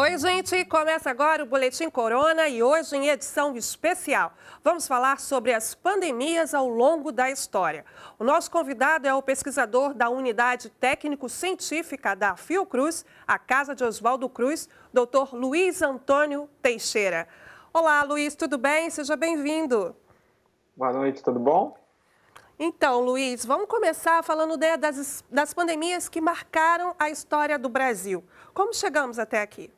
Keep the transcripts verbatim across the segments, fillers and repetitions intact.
Oi, gente! Começa agora o Boletim Corona e hoje em edição especial. Vamos falar sobre as pandemias ao longo da história. O nosso convidado é o pesquisador da Unidade Técnico-Científica da Fiocruz, a Casa de Oswaldo Cruz, doutor Luiz Antônio Teixeira. Olá, Luiz, tudo bem? Seja bem-vindo. Boa noite, tudo bom? Então, Luiz, vamos começar falando né, das, das pandemias que marcaram a história do Brasil. Como chegamos até aqui?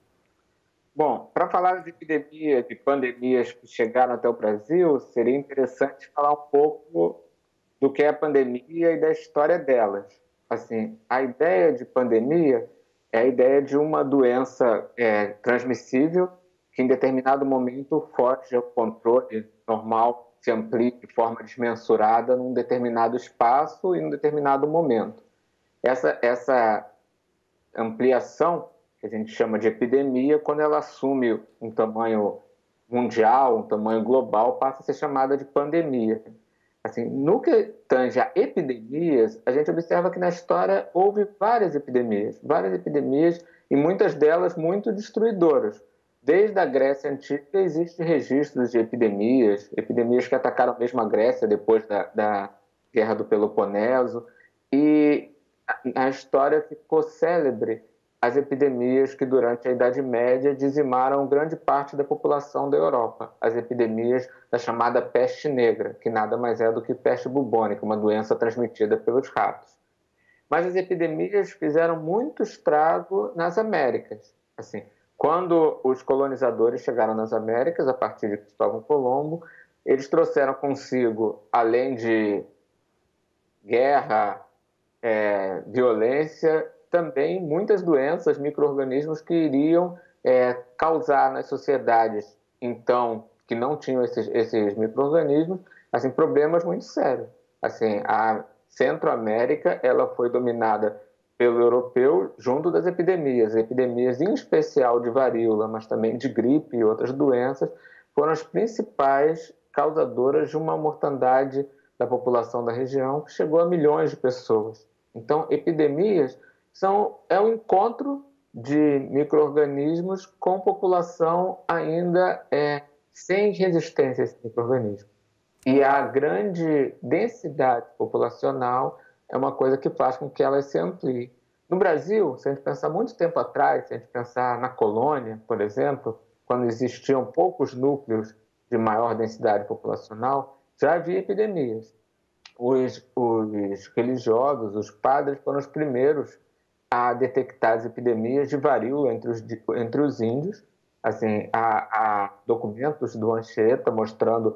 Bom, para falar de epidemias, de pandemias que chegaram até o Brasil, seria interessante falar um pouco do que é a pandemia e da história delas. Assim, a ideia de pandemia é a ideia de uma doença é, transmissível que em determinado momento foge ao controle normal, se amplia de forma desmensurada num determinado espaço e num determinado momento. Essa, essa ampliação que a gente chama de epidemia, quando ela assume um tamanho mundial, um tamanho global, passa a ser chamada de pandemia. Assim, no que tange a epidemias, a gente observa que na história houve várias epidemias, várias epidemias e muitas delas muito destruidoras. Desde a Grécia Antiga existem registros de epidemias, epidemias que atacaram mesmo a Grécia depois da, da Guerra do Peloponeso, e a, a história ficou célebre as epidemias que durante a Idade Média dizimaram grande parte da população da Europa, as epidemias da chamada peste negra, que nada mais é do que peste bubônica, uma doença transmitida pelos ratos. Mas as epidemias fizeram muito estrago nas Américas. Assim, quando os colonizadores chegaram nas Américas, a partir de Cristóvão Colombo, eles trouxeram consigo, além de guerra, é, violência, também muitas doenças, micro-organismos que iriam é, causar nas sociedades, então, que não tinham esses, esses micro-organismos, assim, problemas muito sérios. Assim, a Centro-América ela foi dominada pelo europeu junto das epidemias. Epidemias, em especial de varíola, mas também de gripe e outras doenças, foram as principais causadoras de uma mortandade da população da região que chegou a milhões de pessoas. Então, epidemias São, é o encontro de micro-organismos com população ainda é, sem resistência a esse micro-organismo. E a grande densidade populacional é uma coisa que faz com que elas se ampliem. No Brasil, se a gente pensar muito tempo atrás, se a gente pensar na colônia, por exemplo, quando existiam poucos núcleos de maior densidade populacional, já havia epidemias. Os, os religiosos, os padres, foram os primeiros a detectar as epidemias de varíola entre os, entre os índios. Assim, há, há documentos do Anchieta mostrando,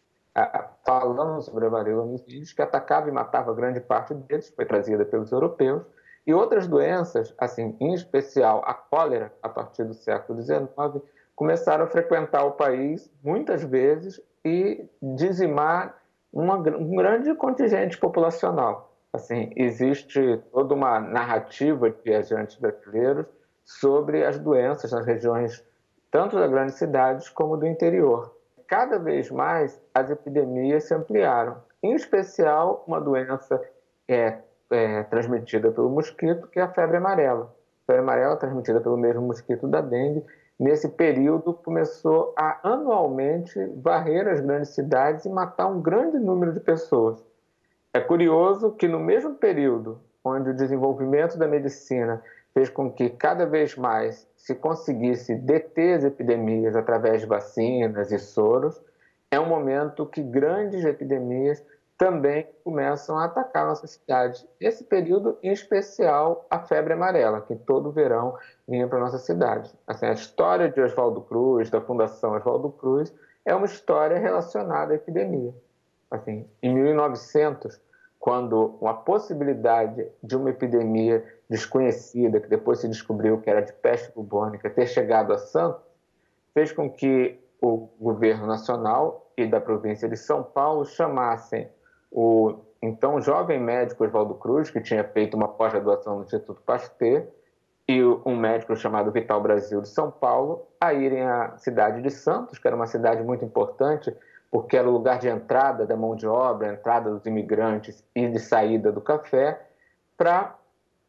a, falando sobre a varíola nos índios, que atacava e matava grande parte deles, foi trazida pelos europeus, e outras doenças, assim, em especial a cólera, a partir do século dezenove, começaram a frequentar o país muitas vezes e dizimar uma, um grande contingente populacional. Assim, existe toda uma narrativa de viajantes brasileiros sobre as doenças nas regiões tanto das grandes cidades como do interior. Cada vez mais as epidemias se ampliaram, em especial uma doença é, é, transmitida pelo mosquito, que é a febre amarela. A febre amarela, transmitida pelo mesmo mosquito da dengue, nesse período começou a anualmente varrer as grandes cidades e matar um grande número de pessoas. É curioso que no mesmo período onde o desenvolvimento da medicina fez com que cada vez mais se conseguisse deter as epidemias através de vacinas e soros, é um momento que grandes epidemias também começam a atacar a nossa cidade. Esse período, em especial, a febre amarela, que todo verão vinha para a nossa cidade. Assim, a história de Oswaldo Cruz, da Fundação Oswaldo Cruz, é uma história relacionada à epidemia. Assim, em mil e novecentos, quando a possibilidade de uma epidemia desconhecida, que depois se descobriu que era de peste bubônica, ter chegado a Santos, fez com que o governo nacional e da província de São Paulo chamassem o então jovem médico Oswaldo Cruz, que tinha feito uma pós-graduação no Instituto Pasteur, e um médico chamado Vital Brasil de São Paulo, a irem à cidade de Santos, que era uma cidade muito importante, porque era o lugar de entrada da mão de obra, entrada dos imigrantes e de saída do café, para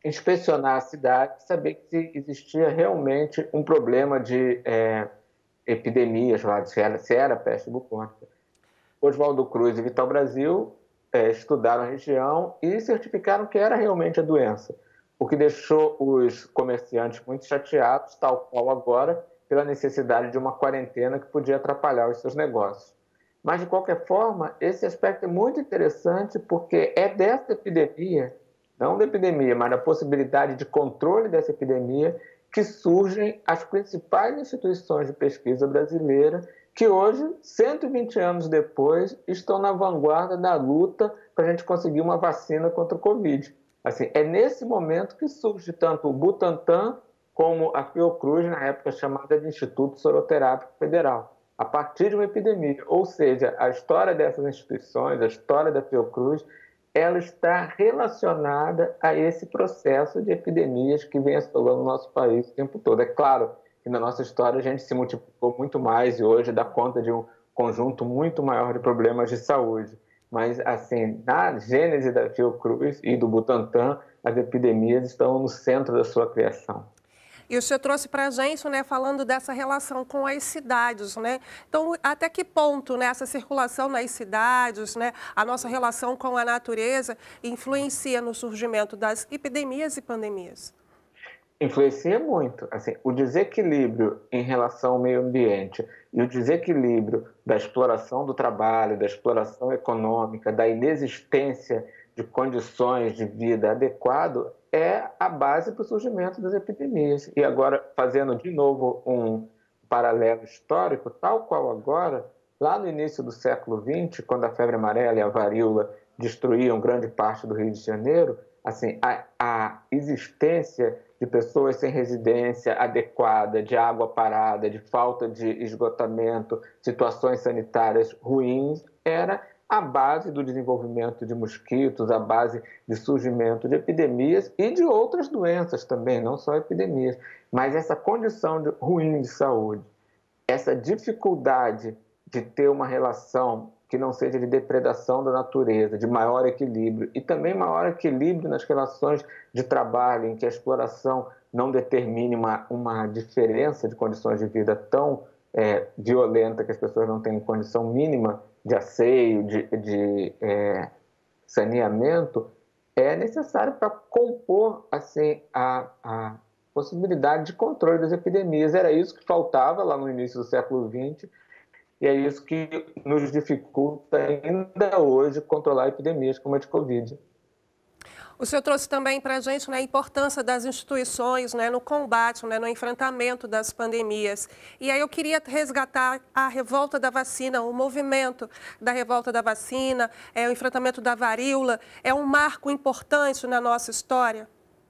inspecionar a cidade, saber se existia realmente um problema de é, epidemias lá, se era, se era peste bubônica. Oswaldo Cruz e Vital Brasil é, estudaram a região e certificaram que era realmente a doença, o que deixou os comerciantes muito chateados, tal qual agora, pela necessidade de uma quarentena que podia atrapalhar os seus negócios. Mas, de qualquer forma, esse aspecto é muito interessante porque é dessa epidemia, não da epidemia, mas da possibilidade de controle dessa epidemia, que surgem as principais instituições de pesquisa brasileira que hoje, cento e vinte anos depois, estão na vanguarda da luta para a gente conseguir uma vacina contra o Covid. Assim, é nesse momento que surge tanto o Butantan como a Fiocruz, na época chamada de Instituto Soroterápico Federal, a partir de uma epidemia. Ou seja, a história dessas instituições, a história da Fiocruz, ela está relacionada a esse processo de epidemias que vem assolando o nosso país o tempo todo. É claro que na nossa história a gente se multiplicou muito mais e hoje dá conta de um conjunto muito maior de problemas de saúde. Mas, assim, na gênese da Fiocruz e do Butantan, as epidemias estão no centro da sua criação. E o senhor trouxe para a gente, né, falando dessa relação com as cidades, né? Então, até que ponto, né, essa circulação nas cidades, né, a nossa relação com a natureza influencia no surgimento das epidemias e pandemias? Influencia muito. Assim, o desequilíbrio em relação ao meio ambiente e o desequilíbrio da exploração do trabalho, da exploração econômica, da inexistência de condições de vida adequado é a base para o surgimento das epidemias. E agora, fazendo de novo um paralelo histórico, tal qual agora, lá no início do século vinte, quando a febre amarela e a varíola destruíam grande parte do Rio de Janeiro, assim, a, a existência de pessoas sem residência adequada, de água parada, de falta de esgotamento, situações sanitárias ruins, era a base do desenvolvimento de mosquitos, a base de surgimento de epidemias e de outras doenças também, não só epidemias. Mas essa condição de, ruim de saúde, essa dificuldade de ter uma relação que não seja de depredação da natureza, de maior equilíbrio, e também maior equilíbrio nas relações de trabalho, em que a exploração não determine uma, uma diferença de condições de vida tão é, violenta que as pessoas não têm condição mínima de asseio, de, de é, saneamento, é necessário para compor assim, a, a possibilidade de controle das epidemias. Era isso que faltava lá no início do século vinte, e é isso que nos dificulta ainda hoje controlar epidemias como a de Covid. O senhor trouxe também para a gente, né, a importância das instituições, né, no combate, né, no enfrentamento das pandemias. E aí eu queria resgatar a revolta da vacina, o movimento da revolta da vacina, é, o enfrentamento da varíola. É um marco importante na nossa história?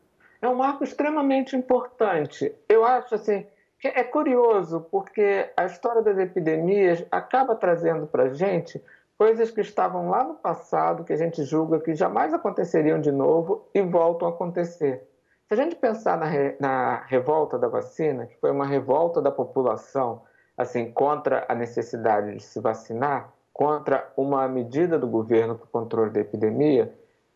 É um marco extremamente importante. Eu acho assim, que é curioso, porque a história das epidemias acaba trazendo para a gente coisas que estavam lá no passado, que a gente julga que jamais aconteceriam de novo e voltam a acontecer. Se a gente pensar na, re, na revolta da vacina, que foi uma revolta da população assim, contra a necessidade de se vacinar, contra uma medida do governo para o controle da epidemia,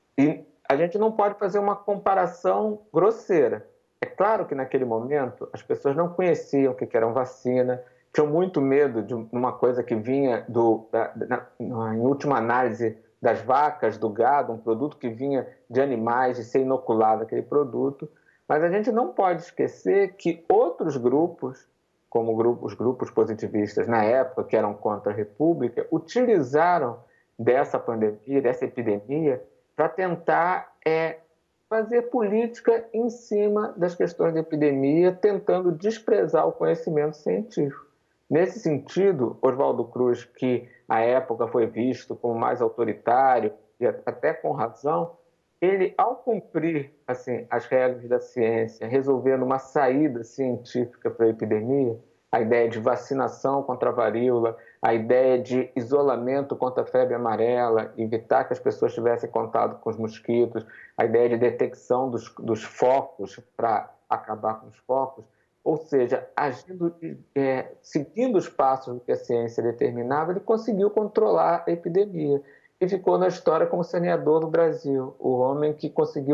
e a gente não pode fazer uma comparação grosseira. É claro que naquele momento as pessoas não conheciam o que era uma vacina, tinham muito medo de uma coisa que vinha, do, da, da, em última análise, das vacas, do gado, um produto que vinha de animais, de ser inoculado aquele produto. Mas a gente não pode esquecer que outros grupos, como os grupos positivistas na época, que eram contra a República, utilizaram dessa pandemia, dessa epidemia, para tentar é, fazer política em cima das questões de epidemia, tentando desprezar o conhecimento científico. Nesse sentido, Oswaldo Cruz, que à época foi visto como mais autoritário, e até com razão, ele, ao cumprir assim, as regras da ciência, resolvendo uma saída científica para a epidemia, a ideia de vacinação contra a varíola, a ideia de isolamento contra a febre amarela, evitar que as pessoas tivessem contato com os mosquitos, a ideia de detecção dos, dos focos para acabar com os focos, ou seja, agindo, é, seguindo os passos que a ciência determinava, ele conseguiu controlar a epidemia e ficou na história como saneador do Brasil, o homem que conseguiu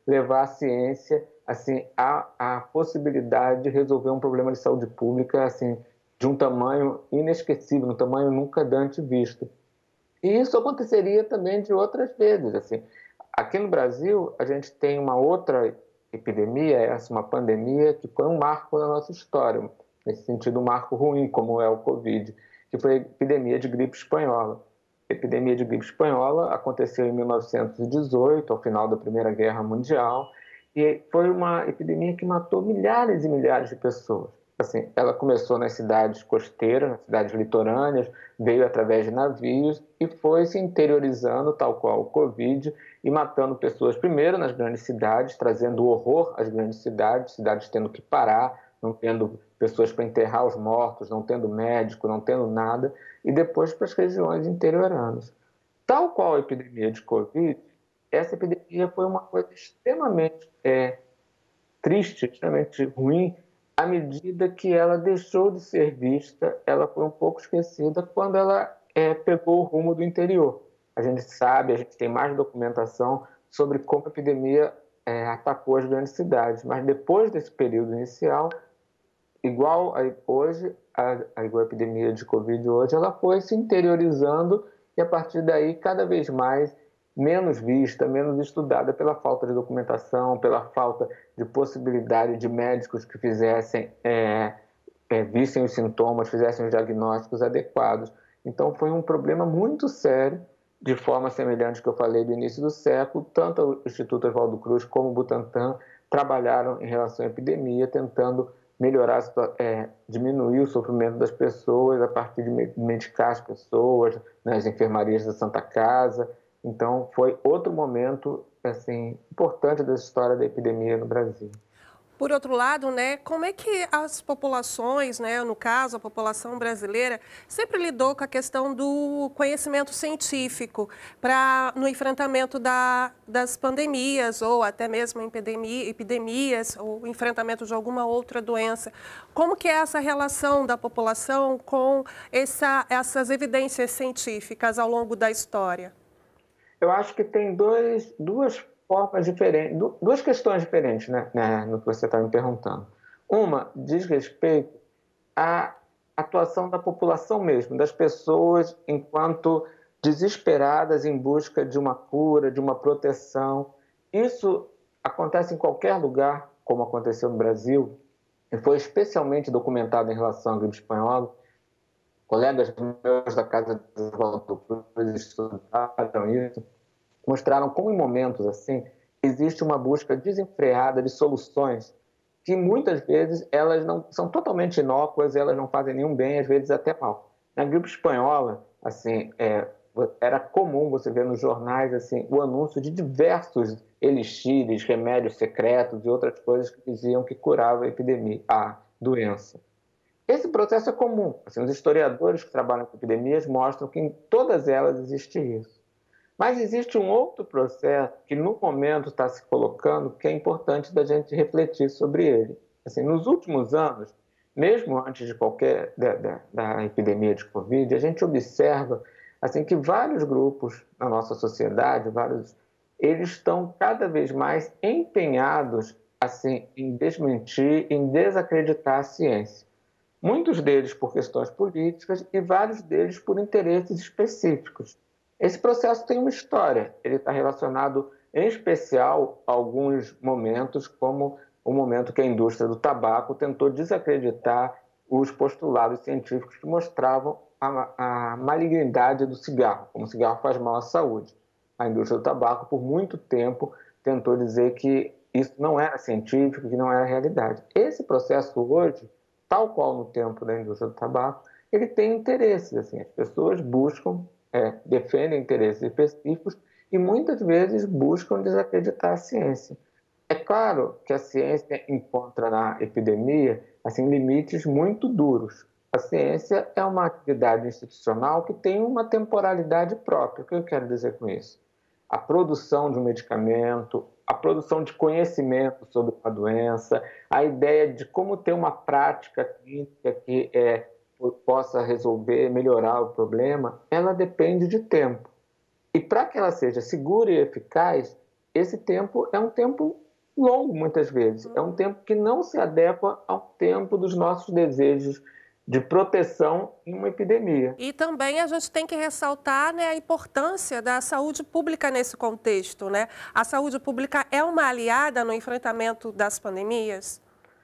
levar a ciência assim, à, à possibilidade de resolver um problema de saúde pública assim, de um tamanho inesquecível, um tamanho nunca antes visto. E isso aconteceria também de outras vezes. Assim. Aqui no Brasil, a gente tem uma outra epidemia, essa uma pandemia, que foi um marco na nossa história, nesse sentido um marco ruim, como é o Covid, que foi a epidemia de gripe espanhola. A epidemia de gripe espanhola aconteceu em mil novecentos e dezoito, ao final da Primeira Guerra Mundial, e foi uma epidemia que matou milhares e milhares de pessoas. Assim, ela começou nas cidades costeiras, nas cidades litorâneas, veio através de navios e foi se interiorizando, tal qual o Covid, e matando pessoas primeiro nas grandes cidades, trazendo horror às grandes cidades, cidades tendo que parar, não tendo pessoas para enterrar os mortos, não tendo médico, não tendo nada, e depois para as regiões interioranas. Tal qual a epidemia de Covid, essa epidemia foi uma coisa extremamente é, triste, extremamente ruim, à medida que ela deixou de ser vista, ela foi um pouco esquecida quando ela é, pegou o rumo do interior. A gente sabe, a gente tem mais documentação sobre como a epidemia é, atacou as grandes cidades, mas depois desse período inicial, igual a hoje, a, a, igual a epidemia de Covid hoje, ela foi se interiorizando e a partir daí cada vez mais menos vista, menos estudada pela falta de documentação, pela falta de possibilidade de médicos que fizessem, é, é, vissem os sintomas, fizessem os diagnósticos adequados. Então foi um problema muito sério, de forma semelhante que eu falei do início do século, tanto o Instituto Oswaldo Cruz como o Butantan trabalharam em relação à epidemia, tentando melhorar, é, diminuir o sofrimento das pessoas a partir de medicar as pessoas nas enfermarias da Santa Casa. Então, foi outro momento assim, importante da história da epidemia no Brasil. Por outro lado, né, como é que as populações, né, no caso, a população brasileira, sempre lidou com a questão do conhecimento científico para no enfrentamento da, das pandemias ou até mesmo epidemia, epidemias ou enfrentamento de alguma outra doença? Como que é essa relação da população com essa, essas evidências científicas ao longo da história? Eu acho que tem dois, duas formas diferentes, duas questões diferentes, né, né, no que você está me perguntando. Uma diz respeito à atuação da população mesmo, das pessoas enquanto desesperadas em busca de uma cura, de uma proteção. Isso acontece em qualquer lugar, como aconteceu no Brasil, e foi especialmente documentado em relação à gripe espanhola. Colegas meus da Casa de Oswaldo Cruz estudaram isso, mostraram como em momentos assim existe uma busca desenfreada de soluções que muitas vezes elas não são totalmente inócuas, elas não fazem nenhum bem, às vezes até mal. Na gripe espanhola, assim, é, era comum você ver nos jornais assim o anúncio de diversos elixires, remédios secretos e outras coisas que diziam que curava a epidemia, a doença. Esse processo é comum. Assim, os historiadores que trabalham com epidemias mostram que em todas elas existe isso. Mas existe um outro processo que no momento está se colocando que é importante da gente refletir sobre ele. Assim, nos últimos anos, mesmo antes de qualquer da, da, da epidemia de Covid, a gente observa assim que vários grupos na nossa sociedade, vários, eles estão cada vez mais empenhados assim em desmentir, em desacreditar a ciência. Muitos deles por questões políticas e vários deles por interesses específicos. Esse processo tem uma história, ele está relacionado em especial a alguns momentos, como o momento que a indústria do tabaco tentou desacreditar os postulados científicos que mostravam a, a malignidade do cigarro, como o cigarro faz mal à saúde. A indústria do tabaco, por muito tempo, tentou dizer que isso não era científico, que não era realidade. Esse processo hoje, tal qual no tempo da indústria do tabaco, ele tem interesses. Assim, as pessoas buscam, é, defendem interesses específicos e muitas vezes buscam desacreditar a ciência. É claro que a ciência encontra na epidemia assim, limites muito duros. A ciência é uma atividade institucional que tem uma temporalidade própria. O que eu quero dizer com isso? A produção de um medicamento, a produção de conhecimento sobre uma doença, a ideia de como ter uma prática clínica que é, possa resolver, melhorar o problema, ela depende de tempo. E para que ela seja segura e eficaz, esse tempo é um tempo longo, muitas vezes. É um tempo que não se adequa ao tempo dos nossos desejos de proteção em uma epidemia. E também a gente tem que ressaltar, né, a importância da saúde pública nesse contexto, né? A saúde pública é uma aliada no enfrentamento das pandemias?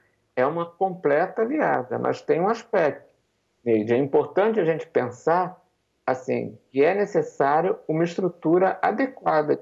É uma completa aliada, mas tem um aspecto, Neide, é importante a gente pensar assim, que é necessário uma estrutura adequada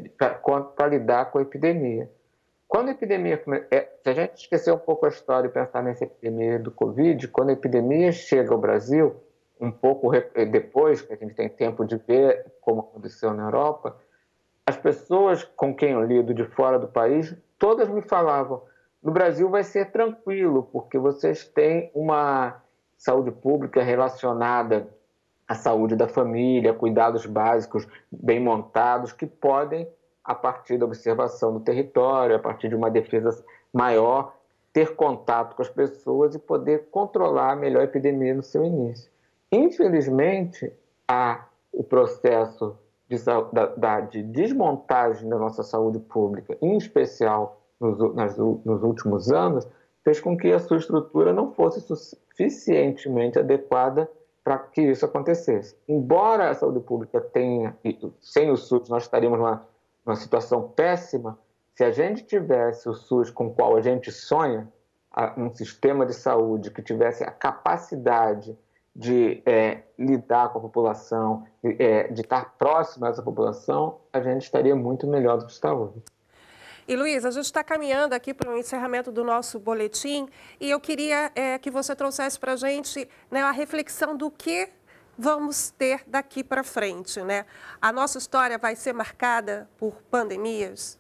para lidar com a epidemia. Quando a epidemia, é, se a gente esquecer um pouco a história e pensar nessa epidemia do Covid, quando a epidemia chega ao Brasil, um pouco depois, que a gente tem tempo de ver como aconteceu na Europa, as pessoas com quem eu lido de fora do país, todas me falavam, no Brasil vai ser tranquilo, porque vocês têm uma saúde pública relacionada à saúde da família, cuidados básicos bem montados, que podem, a partir da observação do território, a partir de uma defesa maior, ter contato com as pessoas e poder controlar melhor a epidemia no seu início. Infelizmente, a, o processo de, da, de desmontagem da nossa saúde pública, em especial nos, nas, nos últimos anos, fez com que a sua estrutura não fosse suficientemente adequada para que isso acontecesse. Embora a saúde pública tenha, sem o SUS nós estaríamos numa, numa situação péssima, se a gente tivesse o SUS com o qual a gente sonha, um sistema de saúde que tivesse a capacidade de é, lidar com a população, de, é, de estar próximo a essa população, a gente estaria muito melhor do que está hoje. E, Luiz, a gente está caminhando aqui para o encerramento do nosso boletim e eu queria é, que você trouxesse para a gente, né, a reflexão do que vamos ter daqui para frente, né? A nossa história vai ser marcada por pandemias?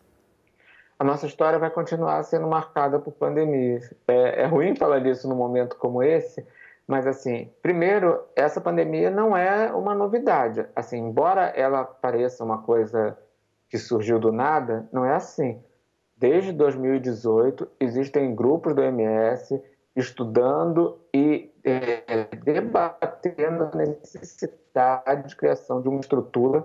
A nossa história vai continuar sendo marcada por pandemias. É, é ruim falar disso num momento como esse, mas, assim, primeiro, essa pandemia não é uma novidade. Assim, embora ela pareça uma coisa que surgiu do nada, não é assim. Desde dois mil e dezoito, existem grupos do O M S estudando e é, debatendo a necessidade de criação de uma estrutura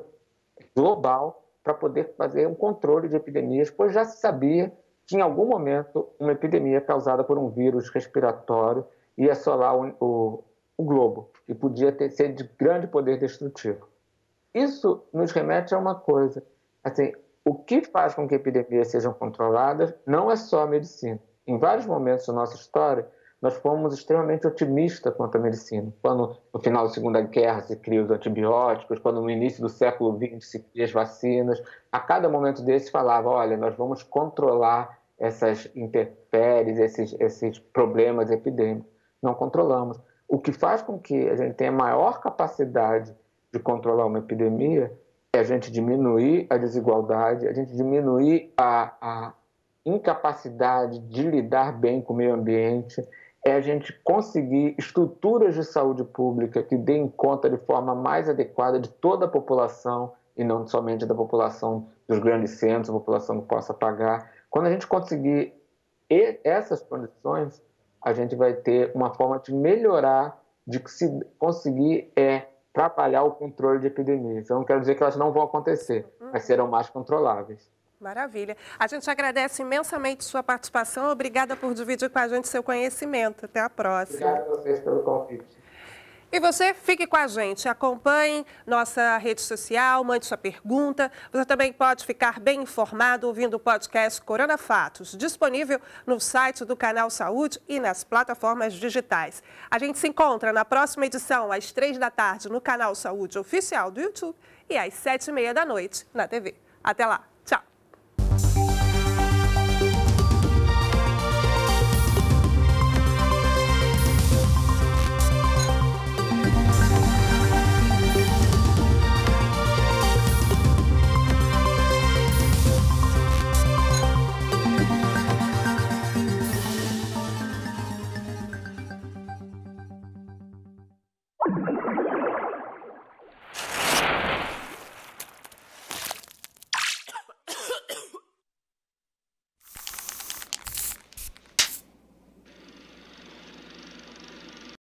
global para poder fazer um controle de epidemias, pois já se sabia que, em algum momento, uma epidemia causada por um vírus respiratório ia assolar o, o, o globo, e podia ter, ser de grande poder destrutivo. Isso nos remete a uma coisa, assim, o que faz com que epidemias sejam controladas não é só a medicina. Em vários momentos da nossa história, nós fomos extremamente otimistas quanto à medicina. Quando, no final da Segunda Guerra, se criam os antibióticos, quando no início do século vinte se criam as vacinas, a cada momento desse falava, olha, nós vamos controlar essas intempéries, esses, esses problemas epidêmicos. Não controlamos. O que faz com que a gente tenha maior capacidade de controlar uma epidemia é a gente diminuir a desigualdade, a gente diminuir a, a incapacidade de lidar bem com o meio ambiente, é a gente conseguir estruturas de saúde pública que deem conta de forma mais adequada de toda a população e não somente da população dos grandes centros, a população que possa pagar. Quando a gente conseguir essas condições, a gente vai ter uma forma de melhorar, de se conseguir é, trabalhar o controle de epidemias. Eu não quero dizer que elas não vão acontecer, mas serão mais controláveis. Maravilha. A gente agradece imensamente sua participação. Obrigada por dividir com a gente seu conhecimento. Até a próxima. Obrigado a vocês pelo convite. E você, fique com a gente, acompanhe nossa rede social, mande sua pergunta. Você também pode ficar bem informado ouvindo o podcast Corona Fatos, disponível no site do Canal Saúde e nas plataformas digitais. A gente se encontra na próxima edição, às três da tarde, no Canal Saúde Oficial do YouTube e às sete e meia da noite na T V. Até lá!